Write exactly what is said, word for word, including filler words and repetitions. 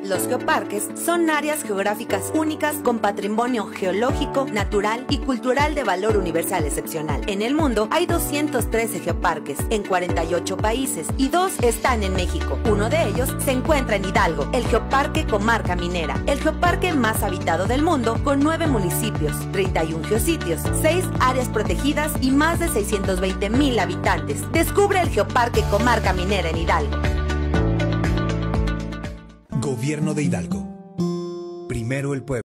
Los geoparques son áreas geográficas únicas con patrimonio geológico, natural y cultural de valor universal excepcional. En el mundo hay doscientos trece geoparques en cuarenta y ocho países y dos están en México. Uno de ellos se encuentra en Hidalgo, el Geoparque Comarca Minera, el geoparque más habitado del mundo con nueve municipios, treinta y uno geositios, seis áreas protegidas y más de seiscientos veinte mil habitantes. Descubre el Geoparque Comarca Minera en Hidalgo. Gobierno de Hidalgo. Primero el pueblo.